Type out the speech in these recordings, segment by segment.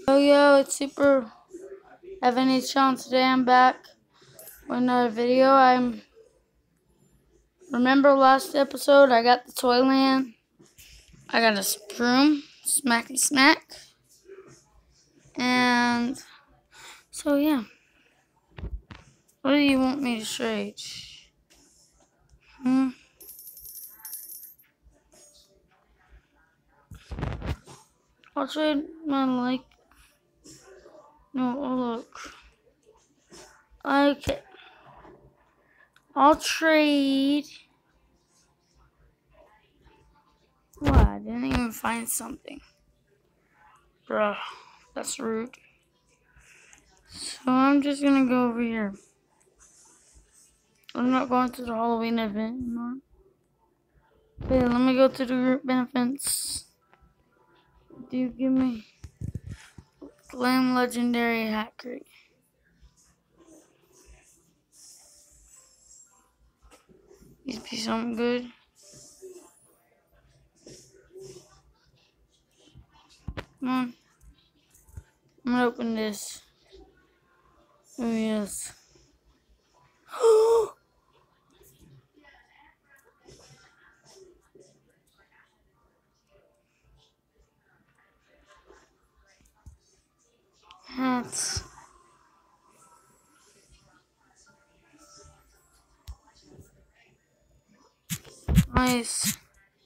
Yo, it's Super FNH Channel. Today I'm back with another video. Remember last episode I got the Toyland. I got a Sproom, Smacky Smack. And so yeah. What do you want me to trade? I'll trade my no, oh look. Okay. I'll trade. What? I didn't even find something. Bruh, that's rude. So I'm just gonna go over here. I'm not going to the Halloween event anymore. Okay, let me go to the group benefits. Do you give me Glam Legendary Hat Crate? These be something good. Come on. I'm gonna open this. Oh yes. Hats. Nice.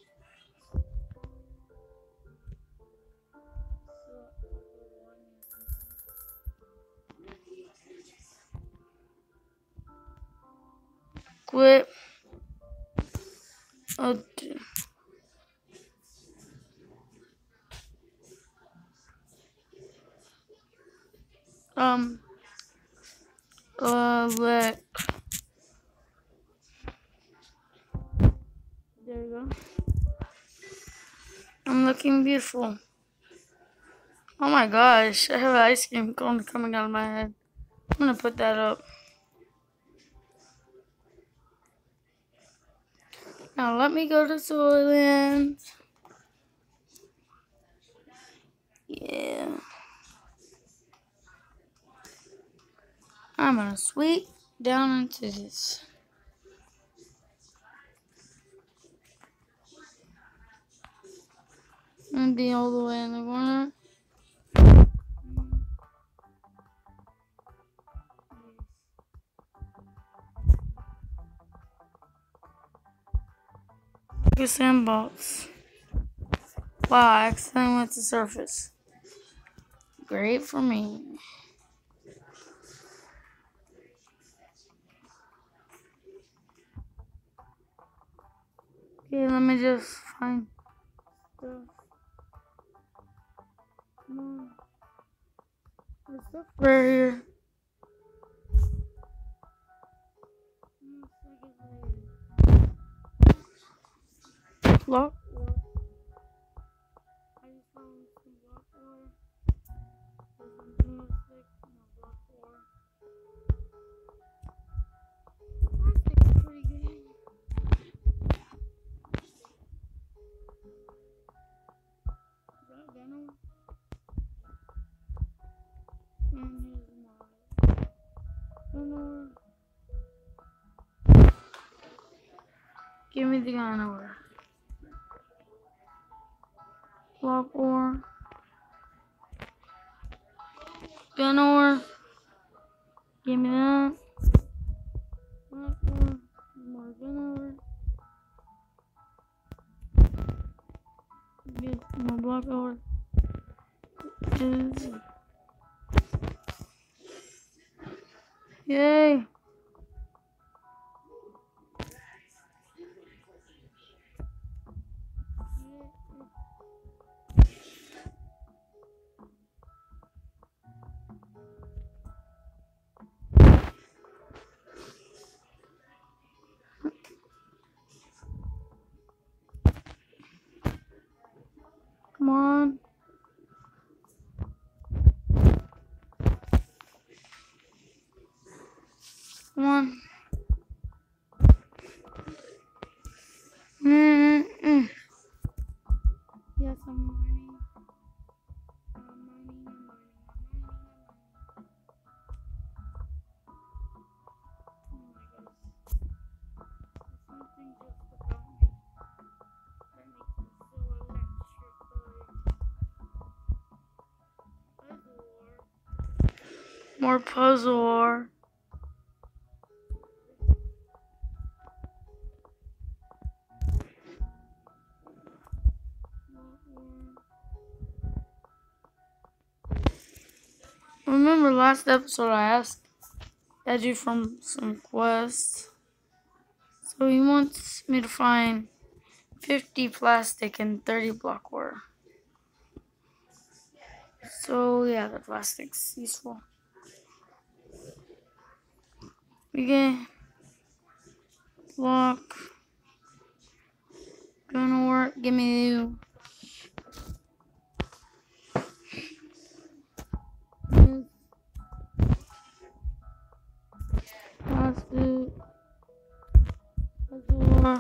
Quit. Oh, look. There you go. I'm looking beautiful. Oh my gosh, I have an ice cream cone coming out of my head. I'm gonna put that up. Now let me go to Soylent. Yeah. I'm gonna sweep down into this. I'm gonna be all the way in the corner. Good sandbox. Wow, I accidentally went to surface. Great for me. Okay, let me just find stuff. Come on. There's stuff right here. Lock. I just found some block ore. There's some broomstick, more block ore. Plastic's pretty good. Is that Venom? And here's my Venom. Give me the gun ore. Block ore. Gun ore. Give me that. Block ore. More gun ore. Get more block ore. Yay! Come on. Come on. Yes, I'm mining. I'm mining. More puzzle ore. Remember last episode I asked Edgy from some quest. So he wants me to find 50 plastic and 30 block ore. So yeah, the plastic's useful. We get block. Gonna work. Give me you. Plastic. Ore.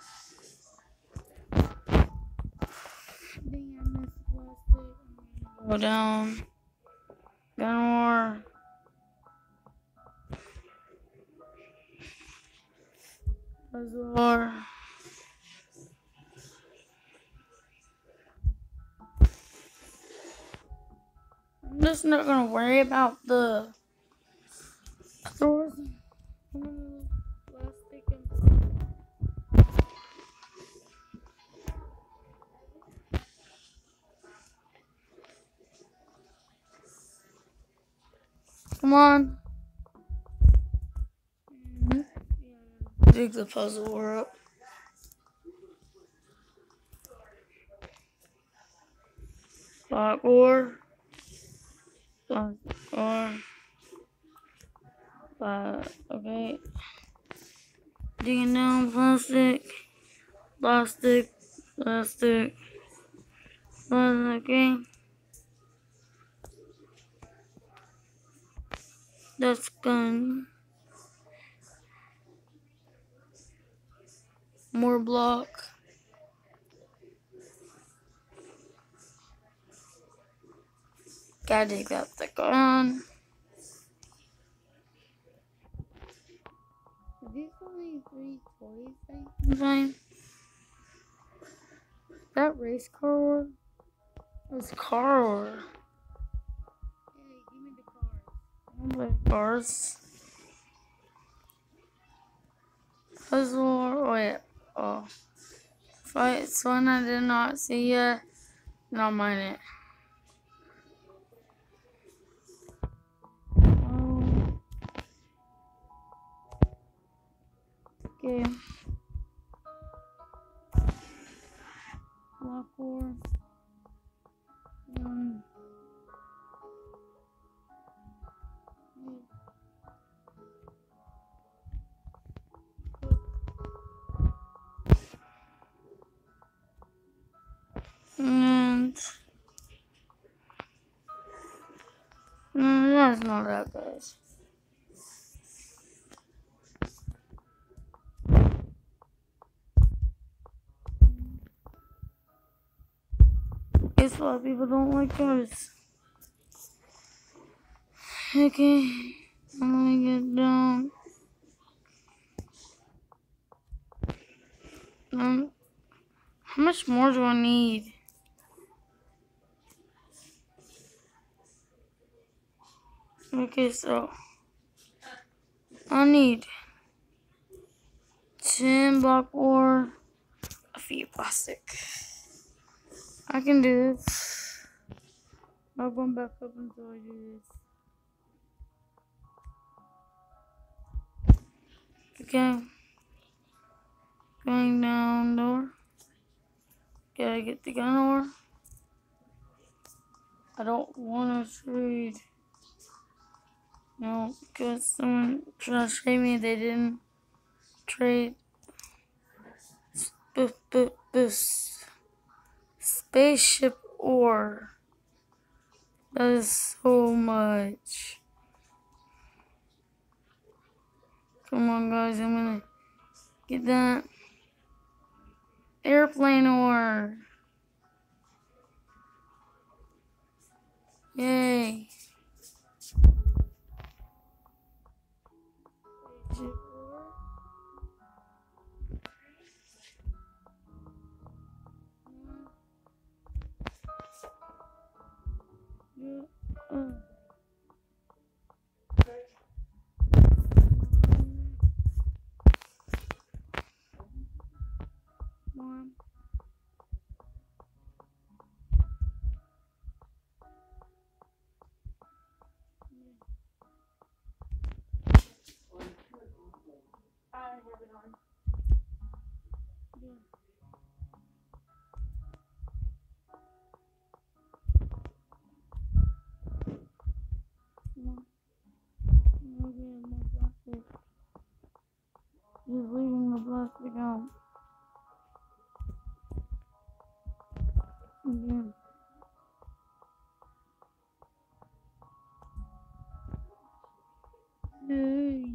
Dang, I missed plastic. Go down. Gun ore. Puzzle. I'm just not gonna worry about the stores. Plastic and come on. Dig the puzzle ore up. Block ore. Block ore. Okay. Digging down plastic. Plastic. Plastic. Plastic. Okay. That's gun. More block. Gotta dig up the gun. Are these only 3 toys I can find? That race car ore? That's car ore. Hey, give me the cars. I don't play cars. Puzzle ore. Oh yeah. Oh. Fight one I did not see yet. Not mine it. Okay. Block ore. And that's not that good. Guess what? People don't like cars. Okay, I'm gonna get down. How much more do I need? Okay, so I need 10 block ore, a few plastic. I can do this. Not going back up until I do this. Okay. Going down door. Gotta get the gun ore. I don't want to trade. No, because someone tried to trade me. They didn't trade. Spaceship ore. That is so much. Come on, guys. I'm gonna get that. Airplane ore. Yay. Just leaving the plastic out. Again. Hey.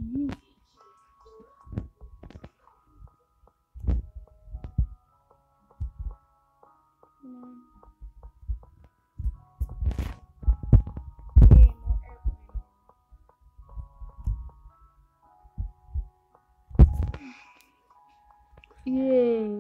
Yay.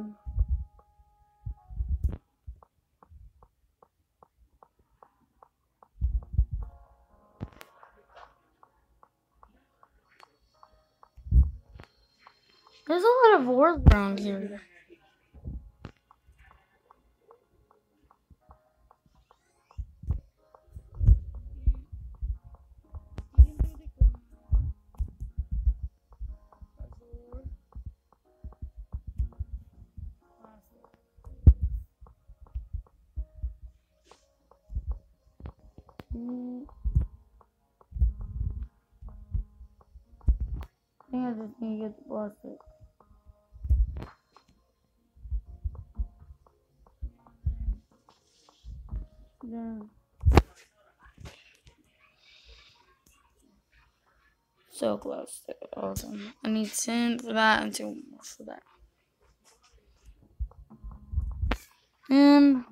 There's a lot of ores around here. I think I just need to get the plastic. Then. So close to awesome. I need 10 for that and 2 more for that. And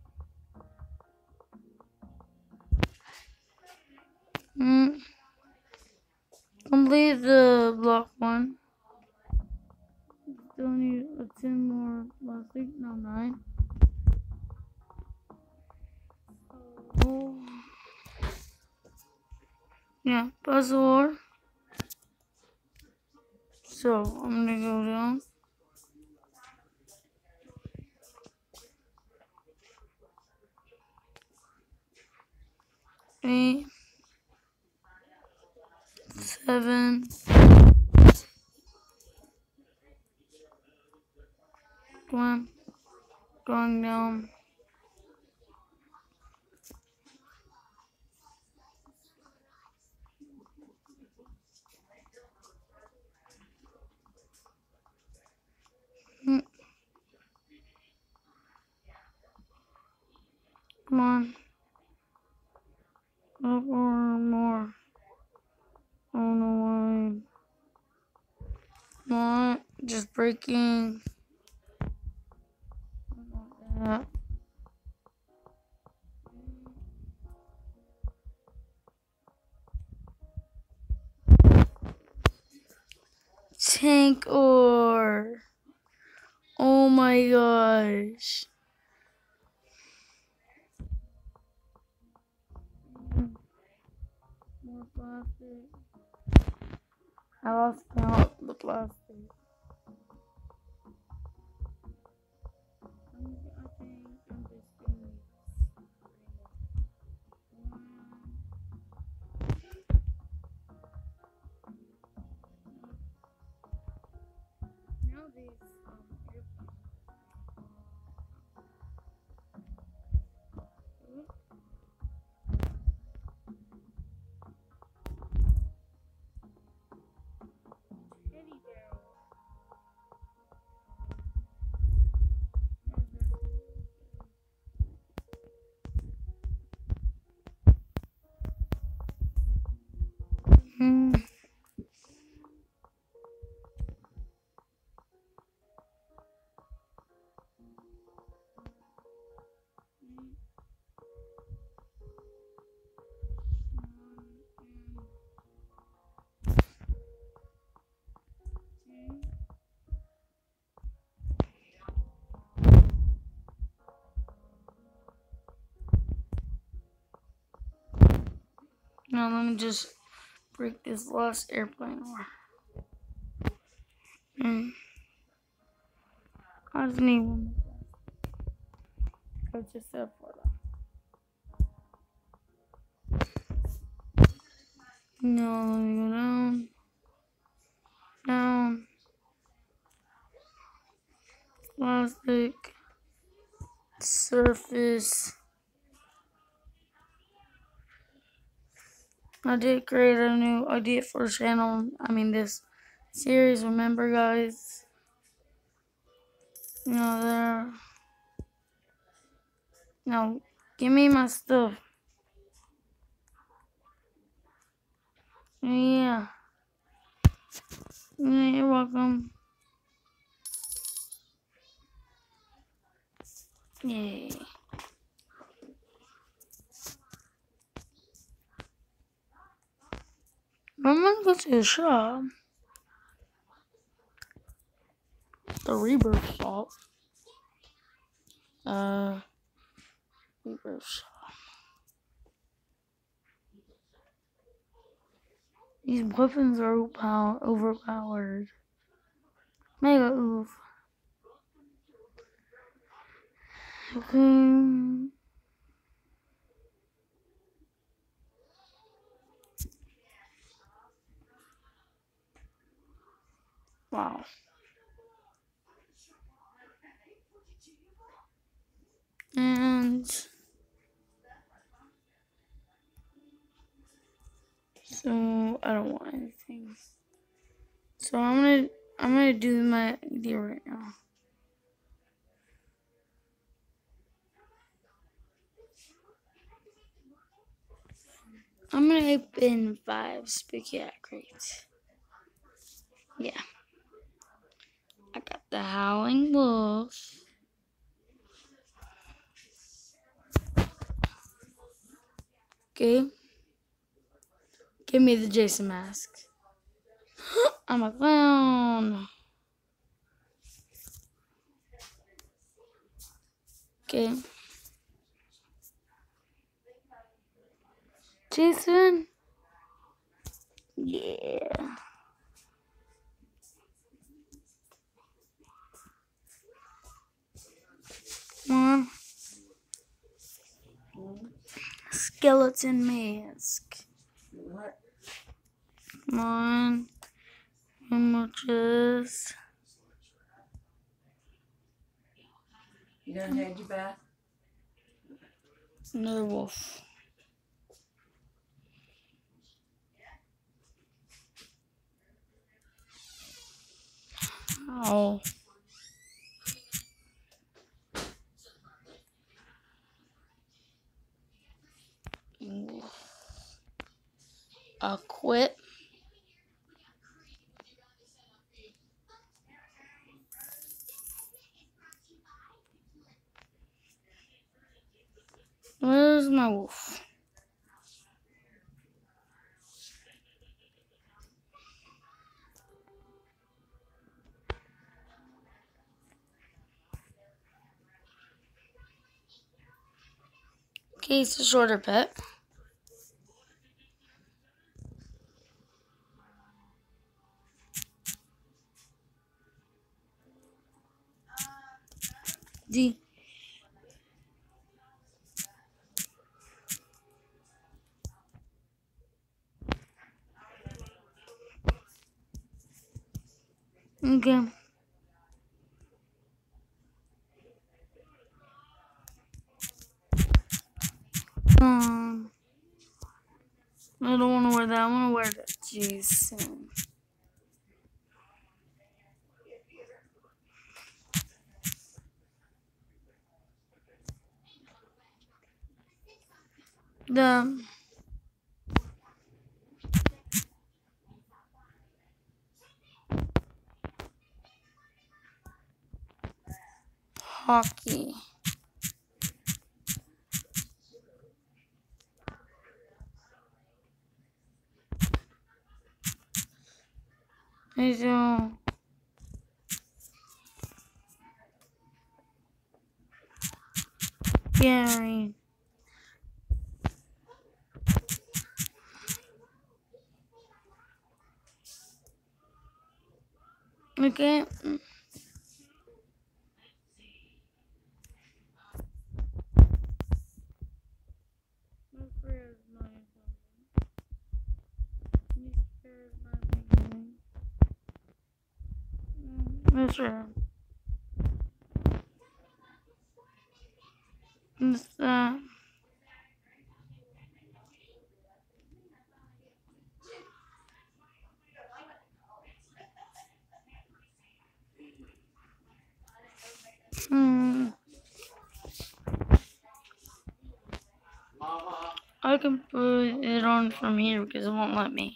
complete the block 1. Still need 10 more plastic. No, 9. Oh. Yeah, puzzle. So I'm gonna go down. 8, 7, 1, going down. Come on. Up or more. I don't know why. Not just breaking. That. Tank ore. Oh my gosh. More plastic. I lost count of the plastic. Now let me just break this last airplane ore. I just need one more. Just that for that. No, let me go down. Down. surface. I did create a new idea for the channel. I mean, this series. Remember, guys? You know, there. Now, give me my stuff. Yeah. Yeah, you're welcome. Yay. I'm gonna go to the shop. The Rebirth shop. Rebirth shop. These weapons are overpowered. Mega oof. Okay. Wow. And so I don't want anything. So I'm gonna do my idea right now. I'm gonna open 5 Spooky Hat crates. Yeah. I got the Howling Wolf. Okay. Give me the Jason mask. I'm a clown. Okay. Jason? Yeah. Come on. Skeleton mask. Come on. How much is? You done had your bath? Another wolf. Oh. Quit. Where's my wolf? Okay, it's a shorter pet. D. Okay. I don't want to wear that. I want to wear that. Jason. The hockey. I don't. Gary. Okay. That's right. What's that? I can put it on from here because it won't let me.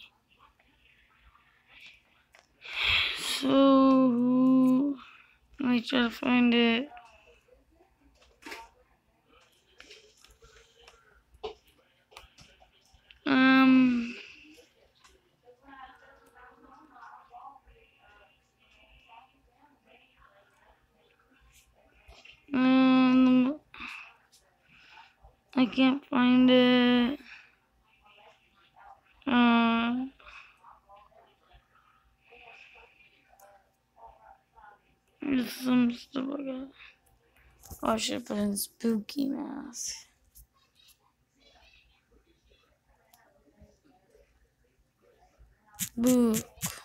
So, let me try to find it. Um, I can't find it. There's some stuff I got. Oh, I should put in spooky mask. Book.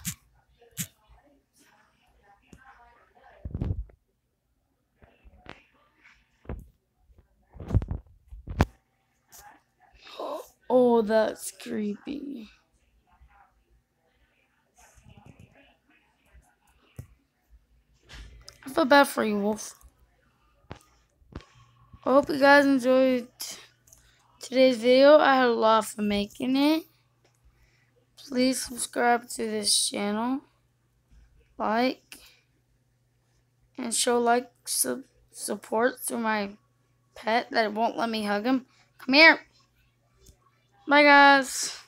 Oh, that's creepy. I feel bad for you, Wolf. I hope you guys enjoyed today's video. I had a lot of fun making it. Please subscribe to this channel. Like. And show support to my pet that won't let me hug him. Come here. Bye, guys.